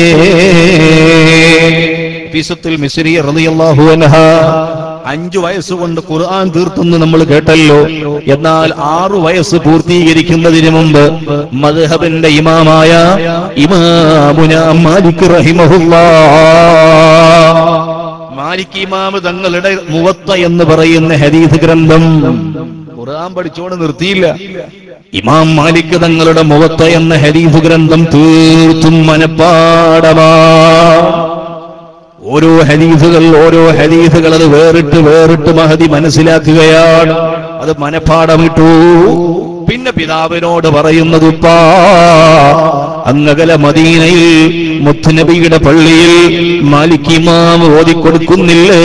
നഫീസത്തുൽ മിസ്രിയ റളിയല്ലാഹു അൻഹ 5 വയസ്സുകൊണ്ട് ഖുർആൻ തീർത്തെന്ന് നമ്മൾ കേട്ടല്ലോ. എന്നാൽ 6 വയസ്സ് പൂർത്തീകരിക്കുന്നതിന് മുമ്പ് മദ്ഹബിന്റെ ഇമാമായ ഇമാമുന മാലിക് റഹിമഹുല്ലാഹ്, മാലിക് ഇമാം തങ്ങളുടെ മുവത്ത എന്ന് പറയുന്ന ഹദീസ് ഗ്രന്ഥം ഖുർആൻ പഠിച്ചോണ്ട് നിർത്തിയില്ല. ഇമാം മാലിക് തങ്ങളുടെ മുവത്ത എന്ന ഹദീസ് ഗ്രന്ഥം തീർത്തും മനപ്പാഠമാണ്. ഓരോ ഹദീസുകൾ അത് വേറിട്ട് മഹദി മനസ്സിലാക്കുകയാണ്. അത് മനപ്പാഠമിട്ടു. പിന്നെ പിന്നെ പിതാവിനോട് പറയുന്നത്, ഉപ്പാ അങ്ങകലെ മദീനയിൽ മുത്തുനബിയുടെ പള്ളിയിൽ മാലിക് ഇമാം ഓതിക്കൊടുക്കുന്നില്ലേ,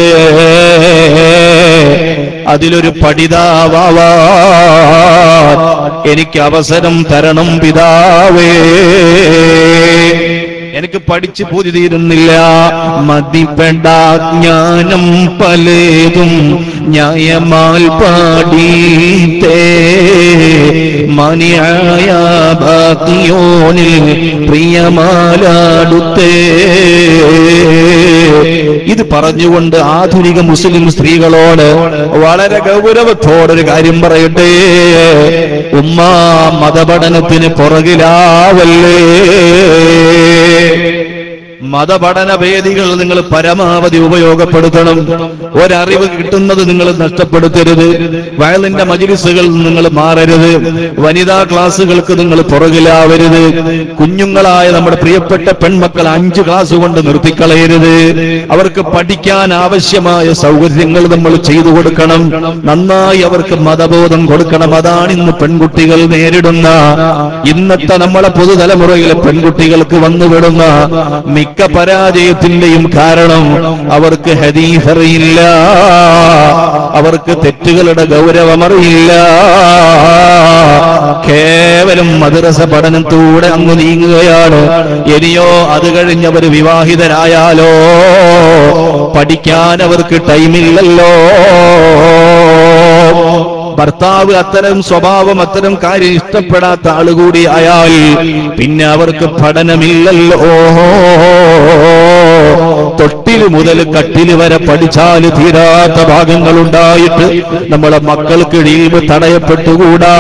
അതിലൊരു പഠിതാവാൻ എനിക്ക് അവസരം തരണം പിതാവേ. എനിക്ക് പഠിച്ചു പൂതി തീരുന്നില്ല. മതിപ്പെട ജ്ഞാനം പലതും ന്യായമാൽ പാടീത്തേ, മനിയായ ബാക്കിയോനിൽ പ്രിയമാലാടുത്തേ. ഇത് പറഞ്ഞുകൊണ്ട് ആധുനിക മുസ്ലിം സ്ത്രീകളോട് വളരെ ഗൗരവത്തോടൊരു കാര്യം പറയട്ടെ. ഉമ്മ മതപഠനത്തിന് പുറകിലാവല്ലേ. മതപഠന വേദികൾ നിങ്ങൾ പരമാവധി ഉപയോഗപ്പെടുത്തണം. ഒരറിവ് കിട്ടുന്നത് നിങ്ങൾ നഷ്ടപ്പെടുത്തരുത്. വയലിന്റെ മജ്‌ലിസുകൾ നിങ്ങൾ മാറരുത്. വനിതാ ക്ലാസുകൾക്ക് നിങ്ങൾ പുറകിലാവരുത്. കുഞ്ഞുങ്ങളായ നമ്മുടെ പ്രിയപ്പെട്ട പെൺമക്കൾ 5 ക്ലാസ് കൊണ്ട് നിർത്തിക്കളയരുത്. അവർക്ക് പഠിക്കാൻ ആവശ്യമായ സൗകര്യങ്ങൾ നമ്മൾ ചെയ്തു കൊടുക്കണം. നന്നായി അവർക്ക് മതബോധം കൊടുക്കണം. അതാണ് ഇന്ന് പെൺകുട്ടികൾ നേരിടുന്ന, ഇന്നത്തെ നമ്മളെ പുതുതലമുറയിലെ പെൺകുട്ടികൾക്ക് വന്നുവിടുന്ന മിക്ക പരാജയത്തിന്റെയും കാരണം അവർക്ക് ഹദീസ് അറിയില്ല, അവർക്ക് തെറ്റുകളുടെ ഗൗരവമറിയില്ല. കേവലം മദ്രസ പഠനത്തോടെ അങ്ങ് നീങ്ങുകയാണ്. ഇനിയോ അത് കഴിഞ്ഞവർ വിവാഹിതരായാലോ പഠിക്കാൻ അവർക്ക് ടൈമില്ലല്ലോ. ഭർത്താവ് അത്തരം സ്വഭാവം, അത്തരം കാര്യം ഇഷ്ടപ്പെടാത്ത ആളുകൂടി ആയാൽ പിന്നെ അവർക്ക് പഠനമില്ലല്ലോ. തൊട്ടില് മുതൽ കട്ടില് വരെ പഠിച്ചാൽ തീരാത്ത ഭാഗങ്ങളുണ്ടായിട്ട് നമ്മളെ മക്കൾക്ക് ഇൽമ് തടയപ്പെട്ടുകൂടാ.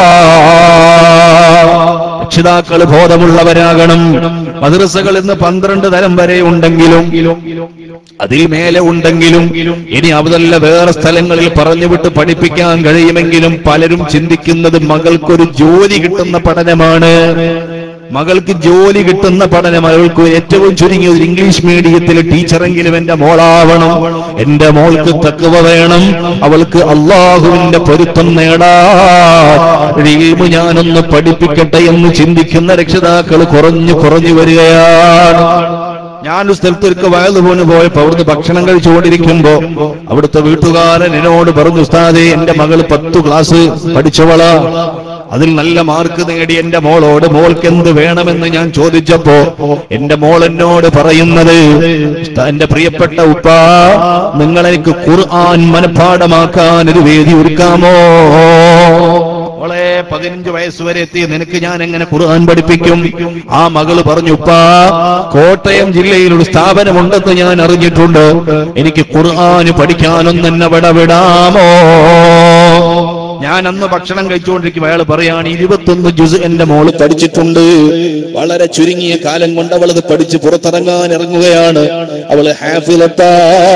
രക്ഷിതാക്കൾ ബോധമുള്ളവരാകണം. മദ്രസകൾ ഇന്ന് 12 തരം വരെ ഉണ്ടെങ്കിലും അതിൽ മേലെ ഉണ്ടെങ്കിലും ഇനി അതല്ല വേറെ സ്ഥലങ്ങളിൽ പറഞ്ഞുവിട്ട് പഠിപ്പിക്കാൻ കഴിയുമെങ്കിലും പലരും ചിന്തിക്കുന്നത് മകൾക്കൊരു ജോലി കിട്ടുന്ന പഠനമാണ്. മകൾക്ക് ജോലി കിട്ടുന്ന പഠനം, അവൾക്ക് ഏറ്റവും ചുരുങ്ങിയ ഒരു ഇംഗ്ലീഷ് മീഡിയത്തിലെ ടീച്ചറെങ്കിലും എന്റെ മോളാവണം, എന്റെ മോൾക്ക് തഖ്വ വേണം, അവൾക്ക് അള്ളാഹുവിന്റെ പൊരുത്തം നേടാൻ ഇൽമു ഞാനൊന്ന് പഠിപ്പിക്കട്ടെ എന്ന് ചിന്തിക്കുന്ന രക്ഷിതാക്കൾ കുറഞ്ഞു വരികയാണ്. ഞാനൊരു സ്ഥലത്തൊരുക്ക് വയലു പോയപ്പോ അവിടുന്ന് ഭക്ഷണം കഴിച്ചുകൊണ്ടിരിക്കുമ്പോ അവിടുത്തെ വീട്ടുകാരൻ എന്നോട് പറഞ്ഞു, ഉസ്താദേ എന്റെ മകൾ 10 ക്ലാസ് പഠിച്ചവളാ, അതിൽ നല്ല മാർക്ക് നേടി എന്റെ മോളോട് മോൾക്ക് എന്ത് വേണമെന്ന് ഞാൻ ചോദിച്ചപ്പോ എന്റെ മോൾ എന്നോട് പറയുന്നത്, എന്റെ പ്രിയപ്പെട്ട ഉപ്പാ, നിങ്ങൾ എനിക്ക് ഖുർആൻ മനഃപാഠമാക്കാൻ ഒരു വേദി ഒരുക്കാമോ? മോളെ 15 വയസ്സ് വരെ എത്തി, നിനക്ക് ഞാൻ എങ്ങനെ ഖുർആൻ പഠിപ്പിക്കും? ആ മകള് പറഞ്ഞു, ഉപ്പാ, കോട്ടയം ജില്ലയിൽ ഒരു സ്ഥാപനമുണ്ടെന്ന് ഞാൻ അറിഞ്ഞിട്ടുണ്ട്, എനിക്ക് ഖുർആൻ പഠിക്കാനൊന്നും എന്നെ വിടാമോ? ഞാൻ അന്ന് ഭക്ഷണം കഴിച്ചുകൊണ്ടിരിക്കും. അയാൾ പറയാണ് 21 ജുസ് എന്റെ മോള് പഠിച്ചിട്ടുണ്ട്. വളരെ ചുരുങ്ങിയ കാലം കൊണ്ട് അവളത് പഠിച്ച് പുറത്തിറങ്ങാൻ ഇറങ്ങുകയാണ്. അവള് ഹാഫിളത്താ.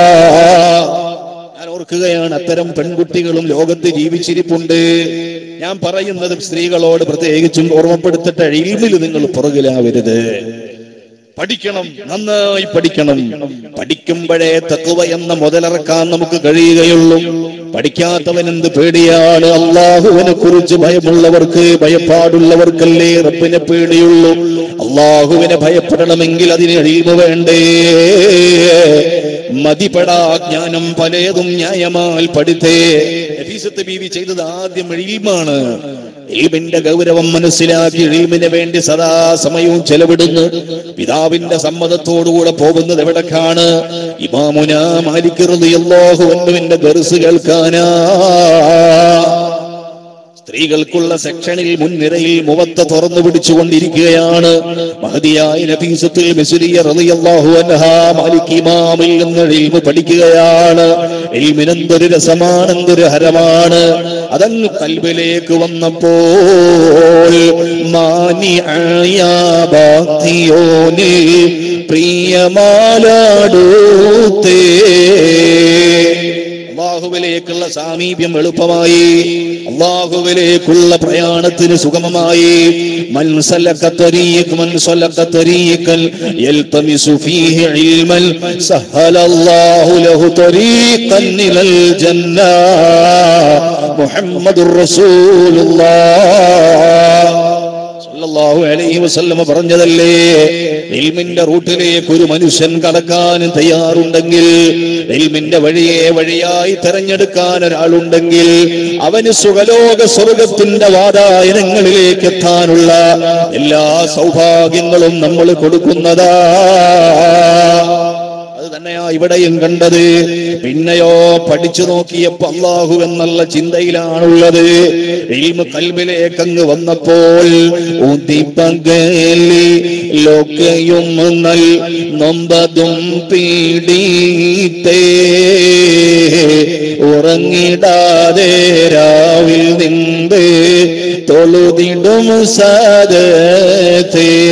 ഞാൻ ഓർക്കുകയാണ്, അത്തരം പെൺകുട്ടികളും ലോകത്ത് ജീവിച്ചിരിപ്പുണ്ട്. ഞാൻ പറയുന്നത് സ്ത്രീകളോട് പ്രത്യേകിച്ചും ഓർമ്മപ്പെടുത്തട്ടെ, ഇൽമിൽ നിങ്ങൾ പുറകിലാവരുത്. പഠിക്കണം, നന്നായി പഠിക്കണം. പഠിക്കുമ്പോഴേ തഖ്വ എന്ന മുതലിറക്കാൻ നമുക്ക് കഴിയുകയുള്ളൂ. പഠിക്കാത്തവൻ എന്ത് പേടിയാണ്? അള്ളാഹുവിനെ കുറിച്ച് ഭയമുള്ളവർക്ക്, ഭയപ്പാടുള്ളവർക്കല്ലേ റബ്ബിനെ പേടിയുള്ളൂ. അള്ളാഹുവിനെ ഭയപ്പെടണമെങ്കിൽ അതിന് ഇൽമു വേണ്ടേ? മതിപ്പെടാ ജ്ഞാനം പലതും ന്യായമാൽ പഠിത്തേ. നഫീസത്ത് ബീവി ചെയ്തത് ആദ്യം ഇൽമാണ്. ഇൽമിന്റെ ഗൗരവം മനസ്സിലാക്കി ഇൽമിന് വേണ്ടി സദാസമയവും ചെലവിടുന്നു. പിതാവിന്റെ സമ്മതത്തോടുകൂടെ പോകുന്നത് എവിടേക്കാണ്? ഇമാമുനാ മാലിക് റളിയല്ലാഹു അൻഹുവിന്റെ ദർസ് കേൾക്കാനാ. സ്ത്രീകൾക്കുള്ള സെക്ഷനിൽ മുൻനിരയിൽ മുവത്ത തുറന്നു പിടിച്ചുകൊണ്ടിരിക്കുകയാണ് മഹദിയായ നഫീസത്തുൽ മിസ്രിയ റളിയല്ലാഹു അൻഹാ മാലിക് ഇമാമിൽ നിന്ന് ഇൽമു പഠിക്കുകയാണ്. ഇൽമിനെന്തൊരു രസമാണ്, എന്തൊരു ഹരമാണ്. അതങ്ങ് കൽബിലേക്ക് വന്നപ്പോൾ മാനിഅയ ബാഖിയോനി പ്രിയമാലാടുത്തേ. അള്ളാഹുവിലേക്കുള്ള സാമീപ്യം എളുപ്പമായി, അള്ളാഹുവിലേക്കുള്ള പ്രയാണത്തിന് സുഗമമായി. മൻ സലക തരീഖൻ യൽതമിസു ഫീഹി ഇൽമൻ സഹലല്ലാഹു ലഹു തരീഖൻ ഇലൽ ജന്ന. മുഹമ്മദുർ റസൂലുള്ളാഹ് സല്ലല്ലാഹു അലൈഹി വസല്ലം പറഞ്ഞതല്ലേ, ഇൽമിന്റെ റൂട്ടിലേക്ക് ഒരു മനുഷ്യൻ കടക്കാൻ തയ്യാറുണ്ടെങ്കിൽ, ഇൽമിന്റെ വഴിയായി തെരഞ്ഞെടുക്കാൻ ഒരാളുണ്ടെങ്കിൽ, അവന് സുഖലോക സ്വർഗത്തിന്റെ വാതായനങ്ങളിലേക്ക് എത്താനുള്ള എല്ലാ സൗഭാഗ്യങ്ങളും നമ്മൾ കൊടുക്കുന്നതാ. അത് തന്നെയാ ഇവിടെയും കണ്ടത്. പിന്നെയോ പഠിച്ചു നോക്കിയപ്പോ അള്ളാഹു എന്നുള്ള ചിന്തയിലാണുള്ളത്. ഇൽമ് ഖൽബിലേക്ക് അങ്ങ് വന്നപ്പോൾ ലോകയും നൽ നൊമ്പതും പീഡിത്തേ ഉറങ്ങിടാതെ രാവിൽ നിന്ന് തൊഴുതിടും സദത്തേ.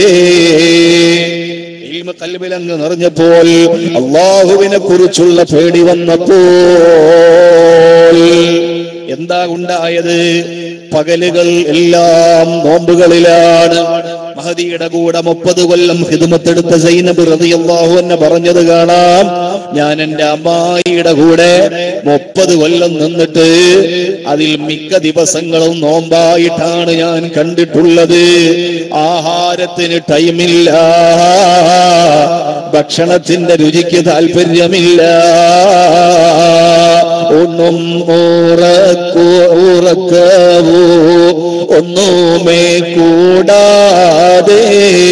കൽബിലങ്ങ് നിറഞ്ഞപ്പോൾ, അള്ളാഹുവിനെ കുറിച്ചുള്ള പേടി വന്നപ്പോൾ എന്താ ഉണ്ടായത്? പകലുകൾ എല്ലാം നോമ്പുകളിലാണ്. മഹദിയുടെ കൂടെ 30 കൊല്ലം ഖിദ്മത്തെടുത്ത സൈനബ് റളിയല്ലാഹു അൻഹ പറഞ്ഞത് കാണാം. ഞാൻ എന്റെ അമ്മായിയുടെ കൂടെ 30 കൊല്ലം നിന്നിട്ട് അതിൽ മിക്ക ദിവസങ്ങളും നോമ്പായിട്ടാണ് ഞാൻ കണ്ടിട്ടുള്ളത്. ആഹാരത്തിന് ടൈമില്ല, ഭക്ഷണത്തിന്റെ രുചിക്ക് താല്പര്യമില്ല, ഒന്നും ഉറക്കവോ ഒന്നുമേ കൂടാതെ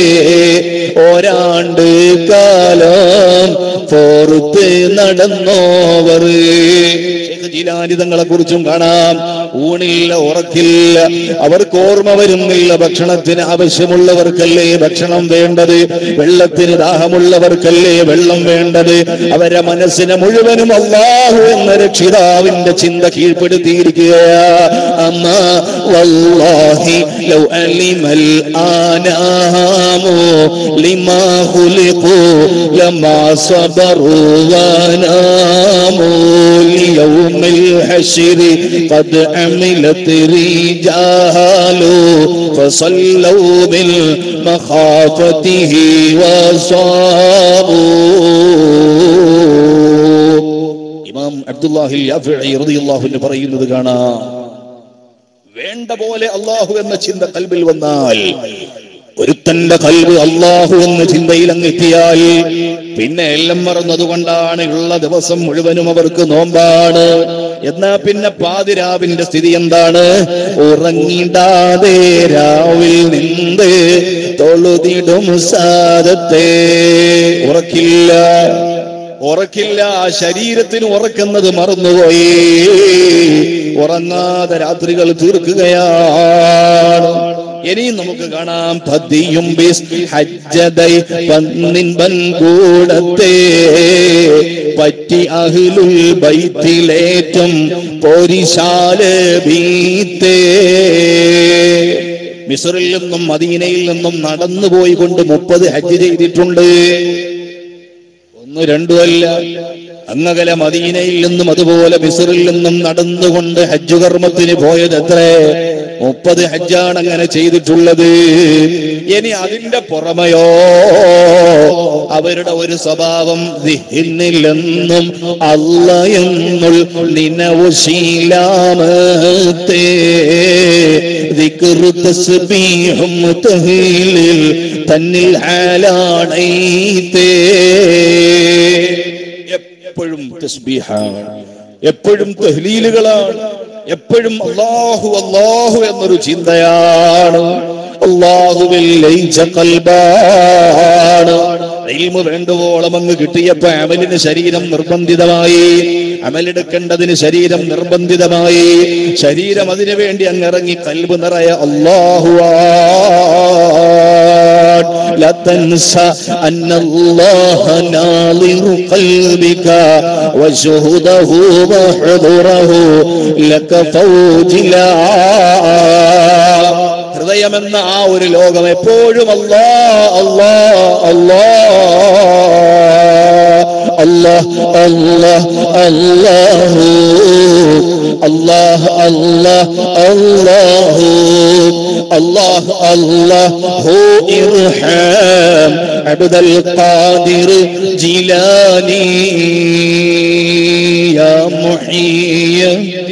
ഒരാണ്ട് കാലം പുറത്ത് നടന്നോവർ. ജീലാനിതങ്ങളെ കുറിച്ചും കാണാം. ഊണില്ല, ഉറക്കില്ല, അവർക്ക് ഓർമ്മ വരുന്നില്ല. ഭക്ഷണത്തിന് ആവശ്യമുള്ളവർക്കല്ലേ ഭക്ഷണം വേണ്ടത്, വെള്ളത്തിന് ദാഹമുള്ളവർക്കല്ലേ വെള്ളം വേണ്ടത്. അവരെ മനസ്സിനെ മുഴുവനും അല്ലാഹു എന്ന രക്ഷിതാവിന്റെ ചിന്ത കീഴ്പ്പെടുത്തിയിരിക്കുകയാ. അമ്മാ വല്ലാഹി ലൗ അലിമൽ ആനാമു ലിമാ ഖുലിഖു ലമാ സബറു വനാമു ലിയൗമിൽ ഹശ്രി ഖദ് അമിലത് റിജാലു ഫസല്ലൂ ബിൽ മഖാഫതിഹി വസാബു. ഇമാം അബ്ദുല്ലാഹിൽ യാഫിഈ റളിയല്ലാഹു അൻഹു പറയുന്നത് കാണാം, വേണ്ട പോലെ അല്ലാഹു എന്ന ചിന്ത ഖൽബിൽ വന്നാൽ, ഒരുത്തന്റെ ഖൽബ് അല്ലാഹു എന്ന ചിന്തയിൽ അങ്ങെത്തിയാൽ പിന്നെ എല്ലാം മറന്നതുകൊണ്ടാണ് ഉള്ള ദിവസം മുഴുവനും അവർക്ക് നോമ്പാണ്. എന്നാ പിന്നെ പാതിരാവിന്റെ സ്ഥിതി എന്താണ്? ഉറങ്ങിടാതെ രാവിൽ നിന്ന് തൊഴുതിടും സാദത്തെ. ഉറക്കില്ല, ശരീരത്തിന് ഉറക്കുന്നത് മറന്നുപോയി. ഉറങ്ങാതെ രാത്രികൾ തീർക്കുകയാണ്. ഇനിയും നമുക്ക് കാണാം, പതിയും കൂടത്തെ പറ്റി അഹ്ലുൽ ബൈത്തിലേറ്റം പോരിശാല ബീത്തേ. മിസ്റിൽ നിന്നും മദീനയിൽ നിന്നും നടന്നുപോയി കൊണ്ട് 30 ഹജ്ജ് ചെയ്തിട്ടുണ്ട്. 1, 2 അല്ല. അങ്ങകലെ മദീനയിൽ നിന്നും അതുപോലെ മിസ്റിൽ നിന്നും നടന്നുകൊണ്ട് ഹജ്ജ് കർമ്മത്തിന് പോയത് എത്ര? 30 ഹജ്ജാണ് അങ്ങനെ ചെയ്തിട്ടുള്ളത്. ഇനി അതിന്റെ പുറമെയോ അവരുടെ ഒരു സ്വഭാവം, ദിഹിന്നിലെന്നും അല്ല എന്നുൾ നിനവു ശീലാമത്തെ ദിക്റ് തസ്ബീഹും തഹ്ലീൽ തന്നിൽ ഹാലാണൈതേ. എപ്പോഴും തസ്ബീഹാണ്, എപ്പോഴും തഹ്ലീലുകളാണ്, എപ്പോഴും അല്ലാഹു അല്ലാഹു എന്നൊരു ചിന്തയാണ്. അല്ലാഹുവിൽ ലയിച്ച ഖൽബാണ്. ഇൽമു വേണ്ടുവോളം അങ്ങ് കിട്ടിയപ്പോ അമലിന് ശരീരം നിർബന്ധിതമായി, അമലെടുക്കേണ്ടതിന് ശരീരം നിർബന്ധിതമായി. ശരീരം അതിനു വേണ്ടി അങ്ങിറങ്ങി, ഖൽബ് നിറയെ അല്ലാഹു. لا تنسى أن الله ناظر قلبك وشهده وحضره لك فوجلا. ഹൃദയമെന്ന ആ ഒരു ലോകം എപ്പോഴും അല്ലാഹ് അല്ലാഹ് അല്ലാഹ് الله الله الله الله الله الله الله الله ارحم عبد القادر جيلاني يا محيي